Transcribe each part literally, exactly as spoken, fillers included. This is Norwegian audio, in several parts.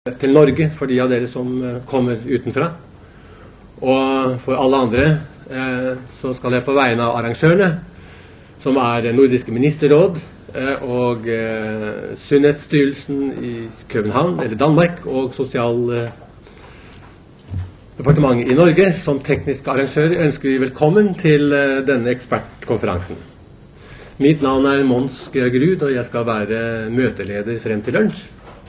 til Norge for de av dere som kommer utenfra. Og for alle andre eh, så skal jeg på vegne av arrangørene, som er Nordiske ministerråd eh, og eh, Sunnhetsstyrelsen i København, eller Danmark, og Sosialdepartementet i Norge, som tekniske arrangører, ønsker vi velkommen til eh, denne ekspertkonferansen. Mitt navn er Mons Grud, og jeg skal være møteleder frem til lunsj.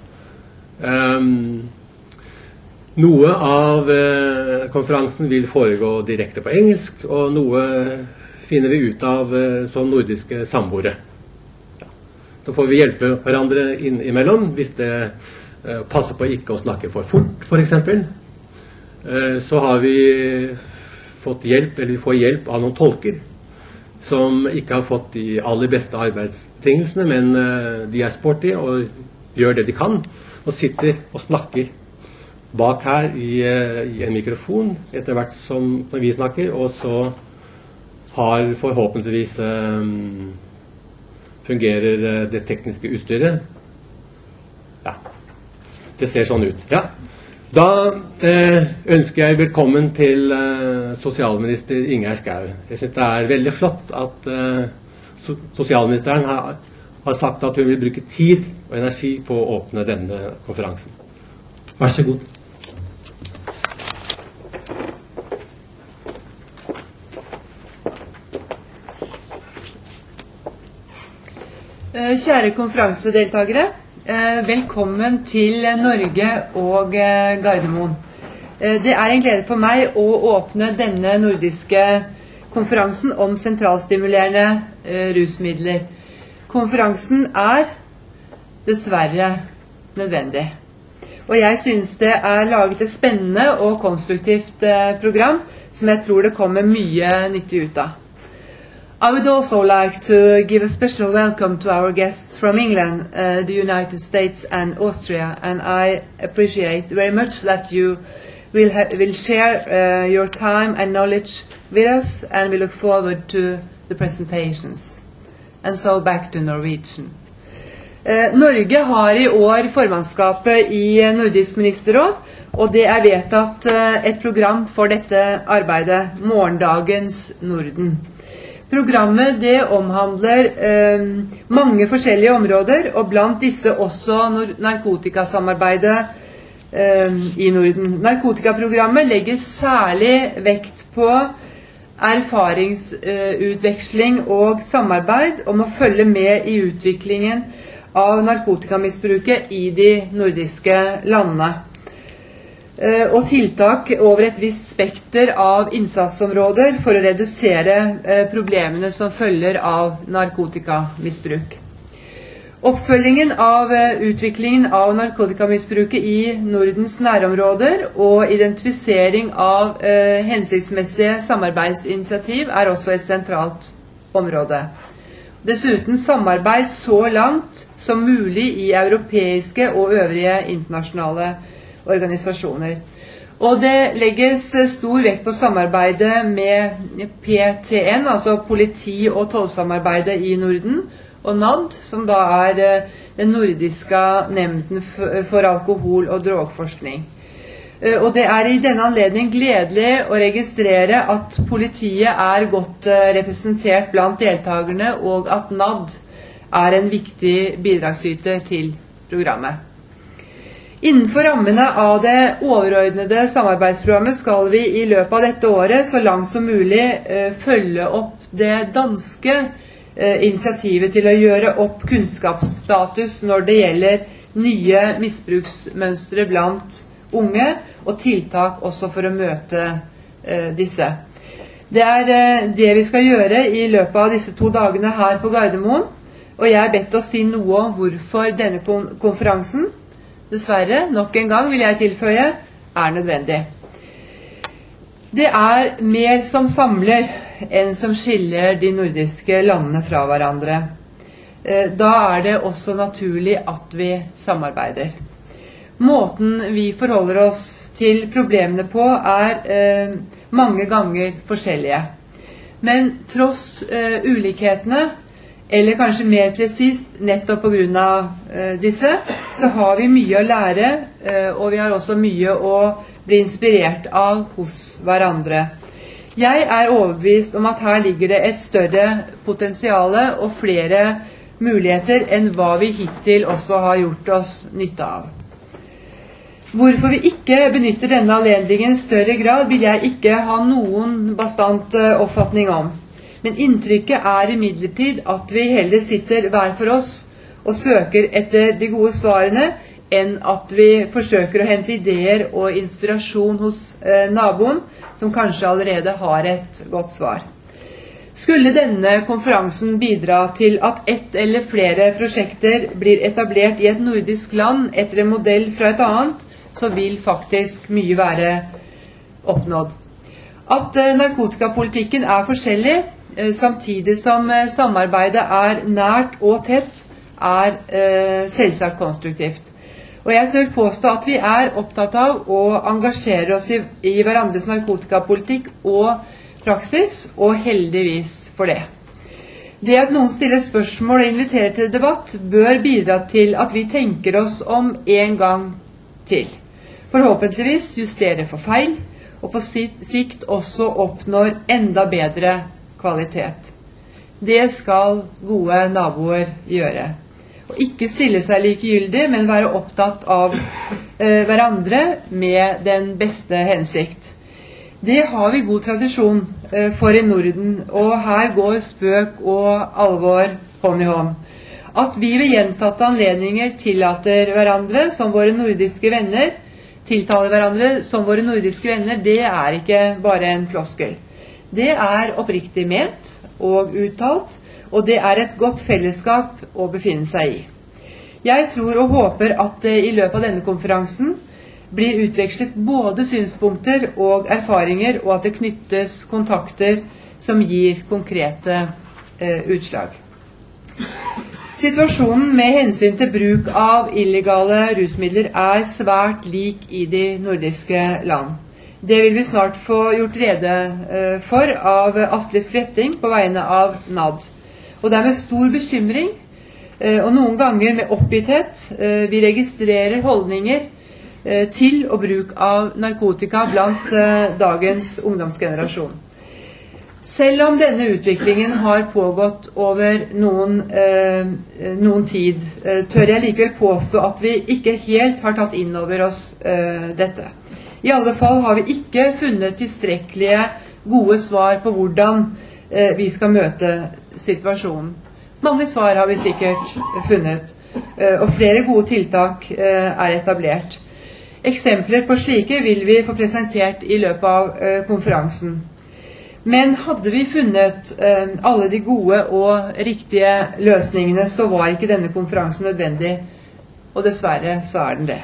Um, noe av uh, konferansen vil foregå direkte på engelsk, og noe finner vi ut av uh, som nordiske samboere. Ja. Så får vi hjelpe hverandre innimellom hvis det uh, passer på ikke å snakke for fort, for eksempel. Uh, så har vi fått hjelp, eller vi får hjelp av noen tolker som ikke har fått de aller beste arbeidstingelsene, men uh, de er sporty og gjør det de kan, og sitter og snakker bak her i, i en mikrofon etter hvert som, som vi snakker, og så har forhåpentligvis um, fungerer det tekniske utstyret. Ja, det ser sånn ut. Ja. Da eh, ønsker jeg velkommen til eh, sosialminister Ingjerd Schou. Jeg synes det er veldig flott at eh, so sosialministeren har har sagt at hun vil bruke tid og energi på å åpne denne konferansen. Vær så god. Kjære konferansedeltagere, velkommen til Norge og Gardermoen. Det er en glede for meg å åpne denne nordiske konferansen om sentralstimulerende rusmidler. Konferansen er dessverre nødvendig. Og jeg synes det er laget et spennende og konstruktivt program som jeg tror det kommer mye nyttig ut av. I would also like to give a special welcome to our guests from England, uh, the United States and Austria, and I appreciate very much that you will, ha will share uh, your time and knowledge with us, and we look forward to the presentations. And so back to Norwegian. Eh, Norge har i år formannskapet i Nordisk ministerråd, og det er vedtatt eh, et program for dette arbeidet, Morgendagens Norden. Programmet det omhandler eh, mange forskjellige områder, og blant disse også narkotikasamarbeidet eh, i Norden. Narkotikaprogrammet legger særlig vekt på erfaringsutveksling og samarbeid om å følge med i utviklingen av narkotikamisbruket i de nordiske landene. Og tiltak over et visst spekter av innsatsområder for å redusere problemene som følger av narkotikamisbruk. Oppfølgingen av utviklingen av narkotikamisbruket i Nordens nærområder og identifisering av eh, hensiktsmessige samarbeidsinitiativ er også et sentralt område. Dessuten samarbeid så langt som mulig i europeiske og øvrige internasjonale organisasjoner. Og det legges stor vekt på samarbeidet med P T N, altså politi- og tollsamarbeidet i Norden, og N A D, som da er den nordiske nemnden for alkohol- og drogforskning. Og det er i denne anledning gledelig å registrere at politiet er godt representert blant deltakerne, og at N A D er en viktig bidragsyter til programmet. Innenfor rammene av det overordnede samarbeidsprogrammet skal vi i løpet av dette året så langt som mulig følge opp det danske initiativet til å gjøre opp kunnskapsstatus når det gjelder nye misbruksmønstre blant unge, og tiltak også for å møte eh, disse. Det er eh, det vi skal gjøre i løpet av disse to dagene her på Gardermoen, og jeg er bedt å si noe om hvorfor denne kon konferansen, dessverre, nok en gang vil jeg tilføye, er nødvendig. Det er mer som samler enn som skiller de nordiske landene fra hverandre. Da er det også naturlig at vi samarbeider. Måten vi forholder oss til problemene på er eh, mange ganger forskjellige. Men tross eh, ulikhetene eller kanskje mer presist nettopp på grunn av eh, disse, så har vi mye å lære og vi har også mye å bli inspirert av hos hverandre. Jeg er overbevist om at her ligger det et større potensiale og flere muligheter enn hva vi hittil også har gjort oss nytte av. Hvorfor vi ikke benytter denne anledningen i større grad, vil jeg ikke ha noen bastant oppfatning om. Men inntrykket er imidlertid at vi heller sitter hver for oss og søker etter de gode svarene, enn at vi forsøker å hente ideer og inspirasjon hos eh, naboen, som kanskje allerede har et godt svar. Skulle denne konferansen bidra til at ett eller flere prosjekter blir etablert i et nordisk land etter en modell fra et annet, så vil faktisk mye være oppnådd. At eh, narkotikapolitikken er forskjellig, eh, samtidig som eh, samarbeidet er nært og tett, er eh, selvsagt konstruktivt. Og jeg tør påstå at vi er opptatt av å engasjere oss i, i hverandres narkotikapolitikk og praksis, og heldigvis for det. Det at noen stiller spørsmål og inviterer til debatt, bør bidra til at vi tenker oss om en gang til. Forhåpentligvis justerer for feil, og på sikt også oppnår enda bedre kvalitet. Det skal gode naboer gjøre. Og ikke stille seg likegyldig, men være opptatt av eh, hverandre med den beste hensikt. Det har vi god tradisjon eh, for i Norden, og her går spøk og alvor hånd i hånd. At vi ved gjentatte anledninger tillater hverandre som våre nordiske venner, tiltaler hverandre som våre nordiske venner, det er ikke bare en floskel. Det er oppriktig ment og uttalt, og det er et godt fellesskap å befinne seg i. Jeg tror og håper at det i løpet av denne konferansen blir utvekslet både synspunkter og erfaringer, og at det knyttes kontakter som gir konkrete eh, utslag. Situasjonen med hensyn til bruk av illegale rusmidler er svært lik i de nordiske land. Det vil vi snart få gjort rede for av Astrid Skretting på vegne av N A D. Og det er med stor bekymring, og noen ganger med oppgitthet, vi registrerer holdninger til og bruk av narkotika blant dagens ungdomsgenerasjon. Selv om denne utviklingen har pågått over noen, eh, noen tid, eh, tør jeg likevel påstå at vi ikke helt har tatt inn over oss eh, dette. I alle fall har vi ikke funnet tilstrekkelige gode svar på hvordan eh, vi skal møte situasjonen. Mange svar har vi sikkert funnet, eh, og flere gode tiltak eh, er etablert. Eksempler på slike vil vi få presentert i løpet av eh, konferansen. Men hadde vi funnet eh, alle de gode og riktige løsningene, så var ikke denne konferansen nødvendig, og dessverre så er den det.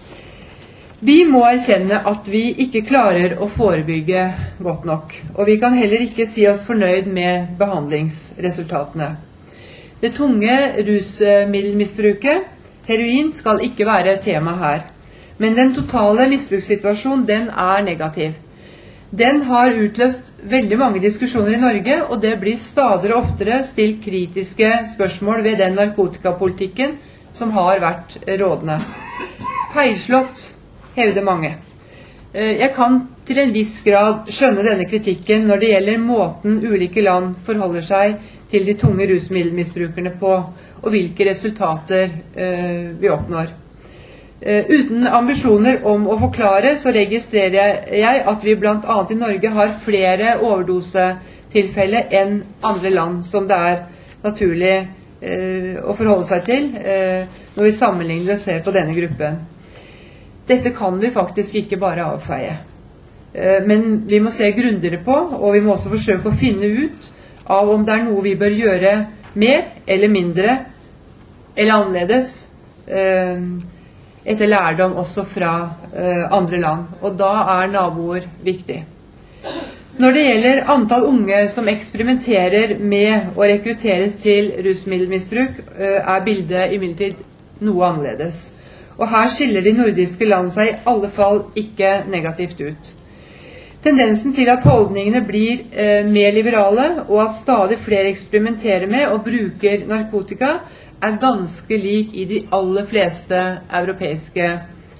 Vi må erkjenne at vi ikke klarer å forebygge godt nok, og vi kan heller ikke si oss fornøyd med behandlingsresultatene. Det tunge rusmiddelmisbruket, heroin, skal ikke være tema her, men den totale misbrukssituasjonen, den er negativ. Den har utløst veldig mange diskusjoner i Norge, og det blir stadig og oftere stilt kritiske spørsmål ved den narkotikapolitikken som har vært rådende. Feilslått, hevder mange. Jeg kan til en viss grad skjønne denne kritikken når det gjelder måten ulike land forholder seg til de tunge rusmiddelmisbrukerne på, og hvilke resultater vi oppnår. Uh, uten ambisjoner om å forklare, så registrerer jeg at vi blant annet i Norge har flere overdosetilfeller enn andre land som det er naturlig uh, å forholde seg til uh, når vi sammenligner og ser på denne gruppen. Dette kan vi faktisk ikke bare avfeie. Uh, men vi må se grundigere på, og vi må også forsøke å finne ut av om det er noe vi bør gjøre mer eller mindre eller annerledes uh, etter lærdom også fra uh, andre land, og da er naboer viktig. Når det gjelder antall unge som eksperimenterer med å rekrutteres til rusmiddelmisbruk, uh, er bildet imidlertid noe annerledes. Og her skiller de nordiske land seg i alle fall ikke negativt ut. Tendensen til at holdningene blir uh, mer liberale, og at stadig flere eksperimenterer med og bruker narkotika, er ganske lik i de aller fleste europeiske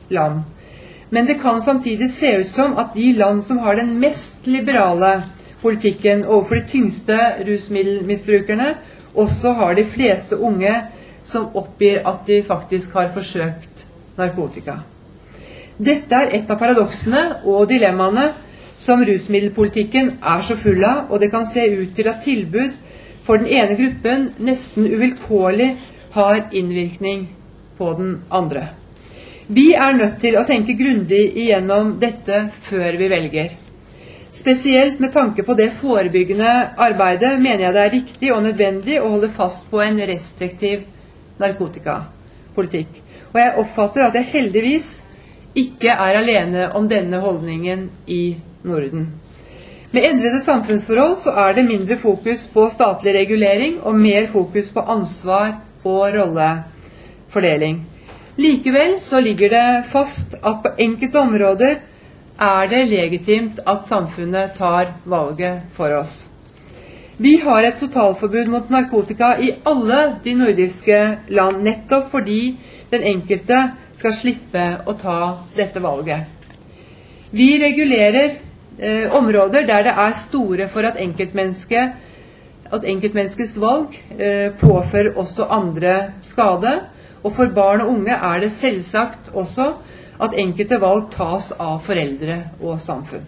land. Men det kan samtidig se ut som at de land som har den mest liberale politikken overfor de tyngste rusmiddelmisbrukerne, også har de fleste unge som oppgir at de faktisk har forsøkt narkotika. Dette er et av paradoksene og dilemmaene som rusmiddelpolitikken er så full av, og det kan se ut til at tilbud for den ene gruppen nesten uvilkårlig har innvirkning på den andre. Vi er nødt til å tenke grundig igjennom dette før vi velger. Spesielt med tanke på det forebyggende arbeidet mener jeg det er riktig og nødvendig å holde fast på en restriktiv narkotikapolitikk. Og jeg oppfatter at jeg heldigvis ikke er alene om denne holdningen i Norden. Med endrede samfunnsforhold så er det mindre fokus på statlig regulering og mer fokus på ansvar og rollefordeling. Likevel så ligger det fast at på enkelte områder er det legitimt at samfunnet tar valget for oss. Vi har et totalforbud mot narkotika i alle de nordiske land, nettopp fordi den enkelte skal slippe å ta dette valget. Vi regulerer eh, områder der det er store for at enkeltmenneske, at enkeltmenneskets valg eh, påfører også andre skade, og for barn og unge er det selvsagt også at enkelte valg tas av foreldre og samfunn.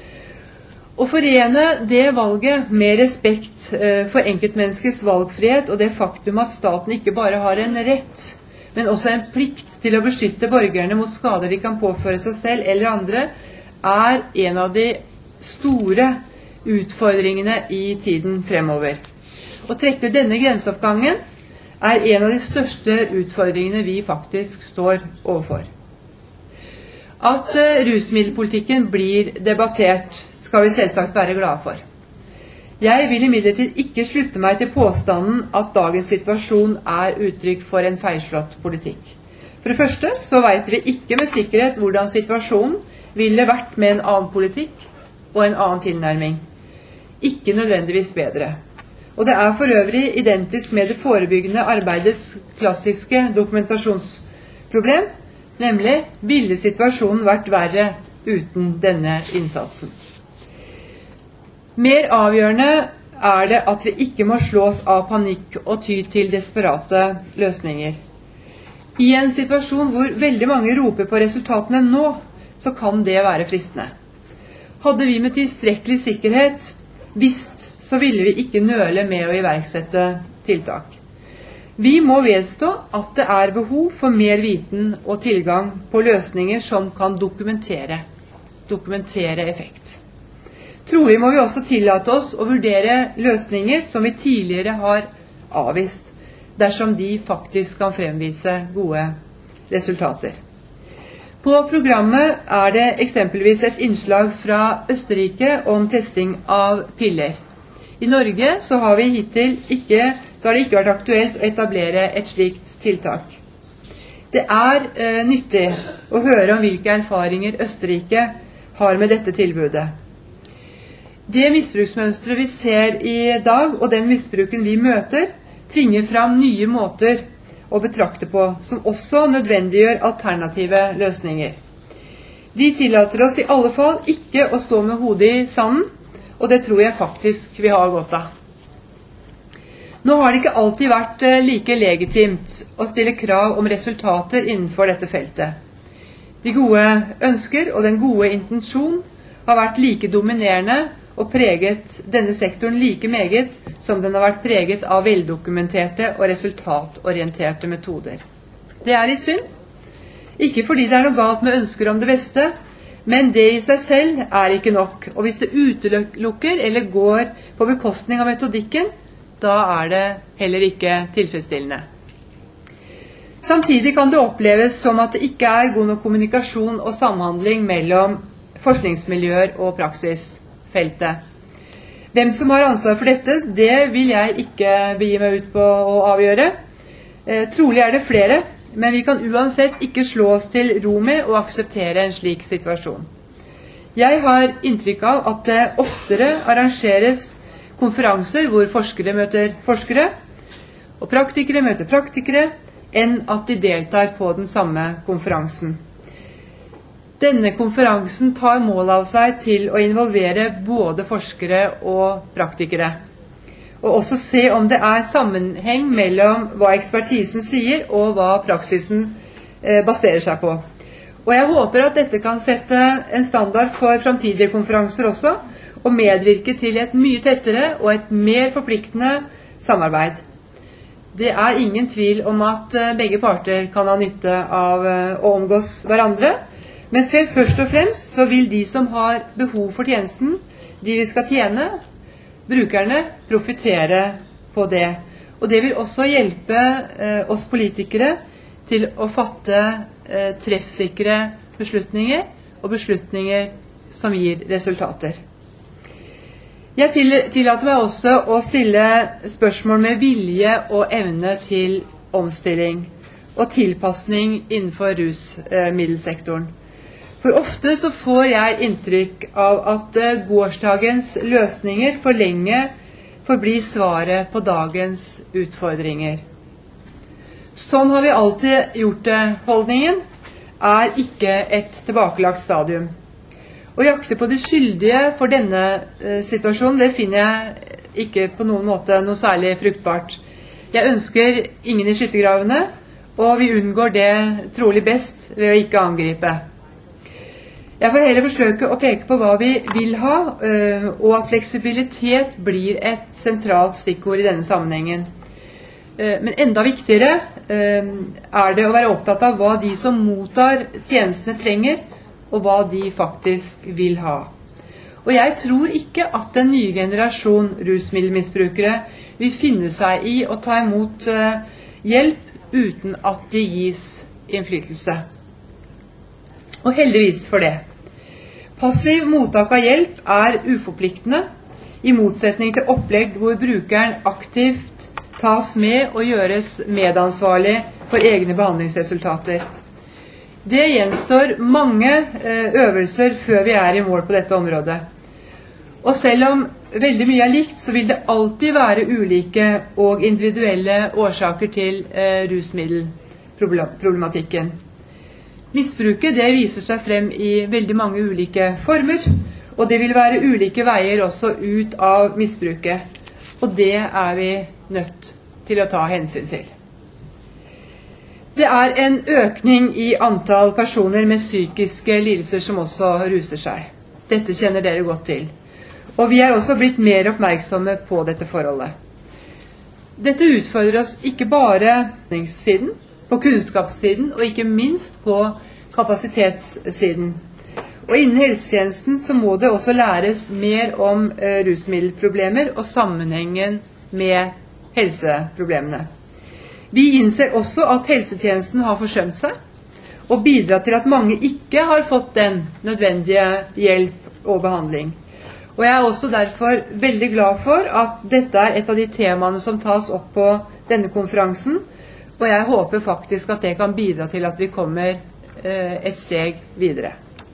Å forene det valget med respekt for enkeltmenneskets valgfrihet og det faktum at staten ikke bare har en rett, men også en plikt til å beskytte borgerne mot skader de kan påføre seg selv eller andre, er en av de store utfordringene i tiden fremover. Å trekke denne grenseoppgangen er en av de største utfordringene vi faktisk står overfor. At rusmiddelpolitikken blir debattert skal vi selvsagt være glade for. Jeg vil imidlertid ikke slutte meg til påstanden at dagens situasjon er uttrykk for en feilslått politikk. For det første så vet vi ikke med sikkerhet hvordan situasjonen ville vært med en annen politikk og en annen tilnærming. Ikke nødvendigvis bedre. Og det er for øvrig identisk med det forebyggende arbeidets klassiske dokumentasjonsproblem, nemlig ville situasjonen vært verre uten denne innsatsen. Mer avgjørende er det at vi ikke må slås av panikk og ty til desperate løsninger. I en situasjon hvor veldig mange roper på resultatene nå, så kan det være fristende. Hadde vi med tilstrekkelig sikkerhet visst, så ville vi ikke nøle med å iverksette tiltak. Vi må vedstå at det er behov for mer viten og tilgang på løsninger som kan dokumentere, dokumentere effekt. Trolig må vi også tillate oss å vurdere løsninger som vi tidligere har avvist, dersom de faktisk kan fremvise gode resultater. På programmet er det eksempelvis et innslag fra Østerrike om testing av piller. I Norge så har, vi hittil ikke, så har det ikke vært aktuelt å etablere et slikt tiltak. Det er eh, nyttig å høre om hvilke erfaringer Østerrike har med dette tilbudet. Det misbruksmønstret vi ser i dag, og den misbruken vi møter, tvinger fram nye måter å betrakte på, som også nødvendiggjør alternative løsninger. De tillater oss i alle fall ikke å stå med hodet i sanden, og det tror jeg faktisk vi har godt av. Nå har det ikke alltid vært like legitimt å stille krav om resultater innenfor dette feltet. De gode ønsker og den gode intensjon har vært like dominerende og preget denne sektoren like meget som den har vært preget av veldokumenterte og resultatorienterte metoder. Det er litt synd. Ikke fordi det er noe galt med ønsker om det beste, men det i seg selv er ikke nok. Og hvis det utelukker eller går på bekostning av metodikken, da er det heller ikke tilfredsstillende. Samtidig kan det oppleves som at det ikke er god nok kommunikasjon og samhandling mellom forskningsmiljøer og praksisfeltet. Hvem som har ansvar for dette, det vil jeg ikke begi meg ut på å avgjøre. Eh, trolig er det flere, men vi kan uansett ikke slå oss til ro med og akseptere en slik situasjon. Jeg har inntrykk av at det oftere arrangeres konferanser hvor forskere møter forskere, og praktikere møter praktikere, enn at de deltar på den samme konferansen. Denne konferansen tar mål av seg til å involvere både forskere og praktikere, og også se om det er sammenheng mellom hva ekspertisen sier og hva praksisen eh, baserer seg på. Og jeg håper at dette kan sette en standard for fremtidige konferanser også, og medvirke til et mye tettere og et mer forpliktende samarbeid. Det er ingen tvil om at begge parter kan ha nytte av å omgås hverandre, men først og fremst så vil de som har behov for tjenesten, de vi skal tjene, brukerne, profitere på det. Og det vil også hjelpe eh, oss politikere til å fatte eh, treffsikre beslutninger, og beslutninger som gir resultater. Jeg tillater meg også å stille spørsmål med vilje og evne til omstilling og tilpasning innenfor rusmiddelsektoren. For ofte så får jeg inntrykk av at gårsdagens løsninger for lenge forblir svaret på dagens utfordringer. Sånn har vi alltid gjort det. Holdningen er ikke et tilbakelagt stadium. Å jakte på de skyldige for denne eh, situasjonen, det finner jeg ikke på noen måte noe særlig fruktbart. Jeg ønsker ingen i skyttergravene, og vi unngår det trolig best ved å ikke angripe. Jeg får heller forsøke å peke på hva vi vil ha, eh, og at fleksibilitet blir et sentralt stikkord i denne sammenhengen. Eh, men enda viktigere eh, er det å være opptatt av hva de som mottar tjenestene trenger, og hva de faktisk vil ha. Og jeg tror ikke at den nye generasjon rusmiddelmisbrukere vil finne seg i å ta imot uh, hjelp uten at de gis innflytelse. Og heldigvis for det. Passiv mottak av hjelp er uforpliktende, i motsetning til opplegg hvor brukeren aktivt tas med og gjøres medansvarlig for egne behandlingsresultater. Det gjenstår mange øvelser før vi er i mål på dette området. Og selv om veldig mye er likt, så vil det alltid være ulike og individuelle årsaker til rusmiddelproblematikken. Misbruket det viser seg frem i veldig mange ulike former, og det vil være ulike veier også ut av misbruket. Og det er vi nødt til å ta hensyn til. Det er en økning i antall personer med psykiske lidelser som også ruser seg. Dette kjenner dere godt til. Og vi er også blitt mer oppmerksomme på dette forholdet. Dette utfordrer oss ikke bare på siden, på kunnskapssiden og ikke minst på kapasitetssiden. Og innen helsetjenesten så må det også læres mer om uh, rusmiddelproblemer og sammenhengen med helseproblemene. Vi innser også at helsetjenesten har forsømt seg, og bidratt til at mange ikke har fått den nødvendige hjelp og behandling. Og jeg er også derfor veldig glad for at dette er et av de temaene som tas opp på denne konferansen, og jeg håper faktisk at det kan bidra til at vi kommer eh, et steg videre.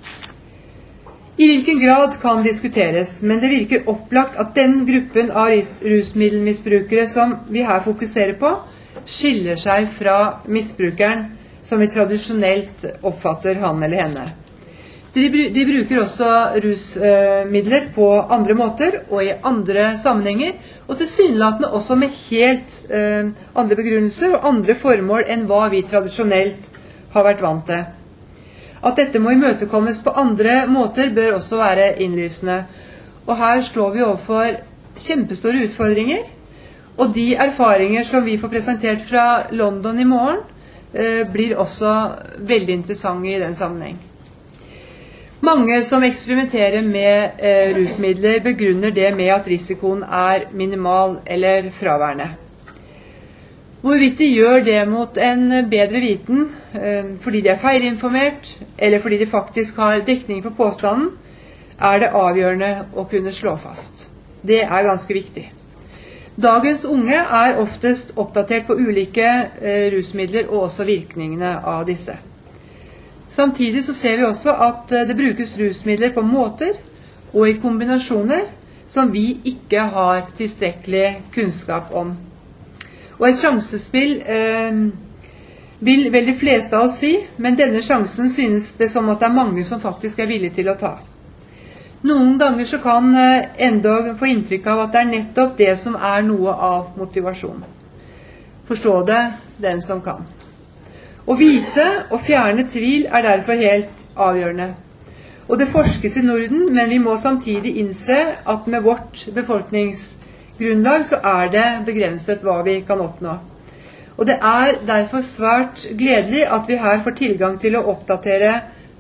I hvilken grad kan diskuteres, men det virker opplagt at den gruppen av rusmiddelmisbrukere som vi her fokuserer på, skiller seg fra misbrukeren som vi tradisjonelt oppfatter han eller henne. De, de bruker også rusmidler på andre måter og i andre sammenhenger, og tilsynelatende også med helt eh, andre begrunnelser og andre formål enn hva vi tradisjonelt har vært vant til. At dette må imøtekommes på andre måter bør også være innlysende. Og her står vi overfor kjempestore utfordringer, og de erfaringer som vi får presentert fra London i morgen, eh, blir også veldig interessante i den sammenheng. Mange som eksperimenterer med eh, rusmidler begrunner det med at risikoen er minimal eller fraværende. Hvorvidt de gjør det mot en bedre viten, eh, fordi de er feilinformert, eller fordi de faktisk har dekning for påstanden, er det avgjørende å kunne slå fast. Det er ganske viktig. Dagens unge er oftest oppdatert på ulike eh, rusmidler og også virkningene av disse. Samtidig så ser vi også at eh, det brukes rusmidler på måter og i kombinasjoner som vi ikke har tilstrekkelig kunnskap om. Og et sjansespill eh, vil vel de fleste av oss si, men denne sjansen synes det som at det er mange som faktisk er villige til å ta. Noen ganger så kan endog få inntrykk av at det er nettopp det som er noe av motivasjon. Forstå det, den som kan. Å vite og fjerne tvil er derfor helt avgjørende. Og det forskes i Norden, men vi må samtidig innse at med vårt befolkningsgrunnlag så er det begrenset hva vi kan oppnå. Og det er derfor svært gledelig at vi her får tilgang til å oppdatere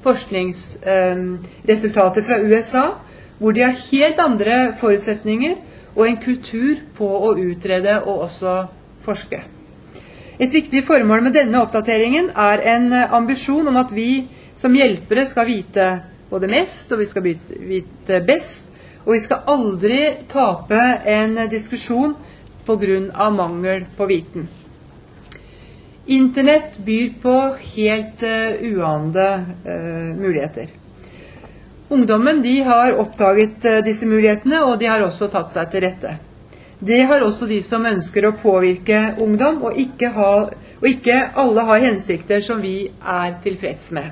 forskningsresultater fra U S A, hvor de har helt andre forutsetninger og en kultur på å utrede og også forske. Et viktig formål med denne oppdateringen er en ambisjon om at vi som hjelpere skal vite både mest, og vi skal vite best, og vi skal aldri tape en diskusjon på grunn av mangel på viten. Internett byr på helt uh, uante uh, muligheter. Ungdommen de har oppdaget uh, disse mulighetene, og de har også tatt seg til rette. Det har også de som ønsker å påvirke ungdom, og ikke, ha, og ikke alle har hensikter som vi er tilfreds med.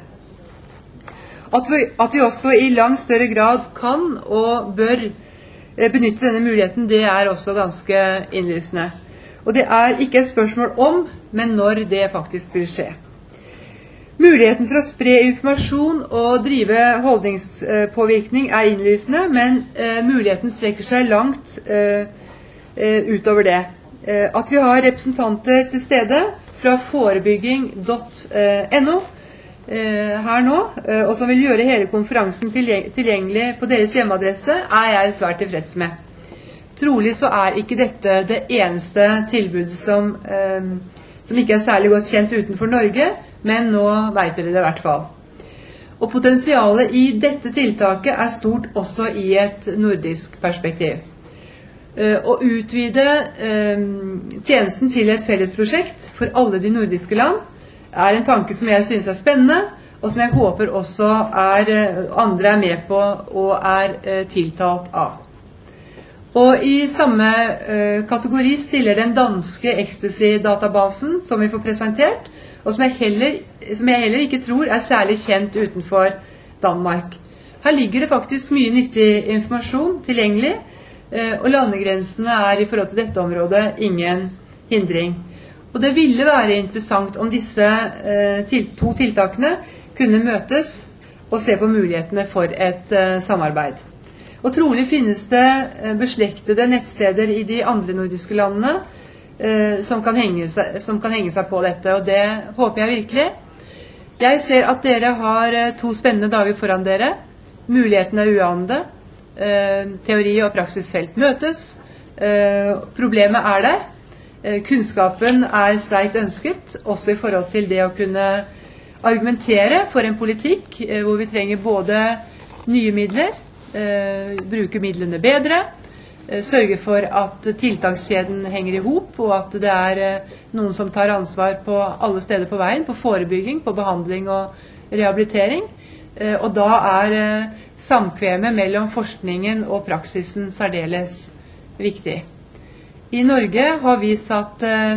At vi, at vi også i langt større grad kan og bør uh, benytte denne muligheten, det er også ganske innlysende. Og det er ikke et spørsmål om, men når det faktisk vil skje. Muligheten for å spre informasjon og drive holdningspåvirkning er innlysende, men eh, muligheten strekker seg langt eh, utover det. Eh, at vi har representanter til stede fra forebygging punktum no eh, her nå, eh, og som vil gjøre hele konferansen tilgjengelig på deres hjemmeadresse, er jeg svært tilfreds med. Trolig så er ikke dette det eneste tilbudet som, eh, som ikke er særlig godt kjent utenfor Norge, men nå vet dere det i hvert fall. Og potensialet i dette tiltaket er stort også i et nordisk perspektiv. Eh, å utvide eh, tjenesten til et fellesprosjekt for alle de nordiske land er en tanke som jeg synes er spennende, og som jeg håper også er, andre er med på og er eh, tiltalt av. Og i samme uh, kategori stiller den danske ecstasy-databasen som vi får presentert, og som jeg, heller, som jeg heller ikke tror er særlig kjent utenfor Danmark. Her ligger det faktisk mye nyttig informasjon tilgjengelig, uh, og landegrensene er i forhold til dette området ingen hindring. Og det ville være interessant om disse uh, til, to tiltakene kunne møtes og se på mulighetene for et uh, samarbeid. Og trolig finnes det beslektede nettsteder i de andre nordiske landene eh, som, kan henge seg, som kan henge seg på dette, og det håper jeg virkelig. Jeg ser at dere har to spennende dager foran dere. Mulighetene er uante. Eh, teori og praksisfelt møtes. Eh, problemet er der. Eh, kunnskapen er sterkt ønsket, også i forhold til det å kunne argumentere for en politikk eh, hvor vi trenger både nye midler, Uh, bruke midlene bedre, uh, sørge for at tiltakskjeden henger i hop, og at det er uh, noen som tar ansvar på alle steder på veien, på forebygging, på behandling og rehabilitering. Uh, og da er uh, samkvemet mellom forskningen og praksisen særdeles viktig. I Norge har vi satt uh,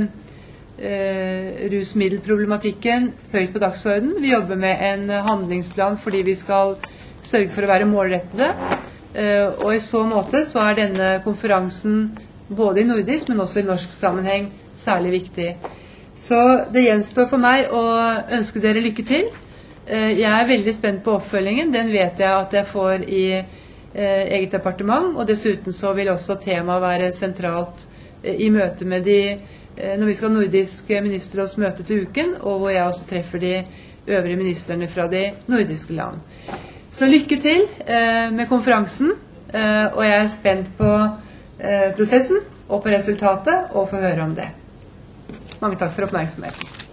uh, rusmiddelproblematikken høyt på dagsordenen. Vi jobber med en handlingsplan fordi vi skal sørge for å være målrettede, og i så måte så er denne konferansen både i nordisk, men også i norsk sammenheng særlig viktig. Så det gjenstår for meg å ønske dere lykke til. Jeg er veldig spent på oppfølgingen, den vet jeg at jeg får i eget departement, og dessuten så vil også temaet være sentralt i møte med de, når vi skal ha nordisk ministerrådsmøte til uken, og hvor jeg også treffer de øvrige ministerne fra de nordiske land. Så lykke til eh, med konferansen, eh, og jeg er spent på eh, prosessen og på resultatet, og få høre om det. Mange takk for oppmerksomheten.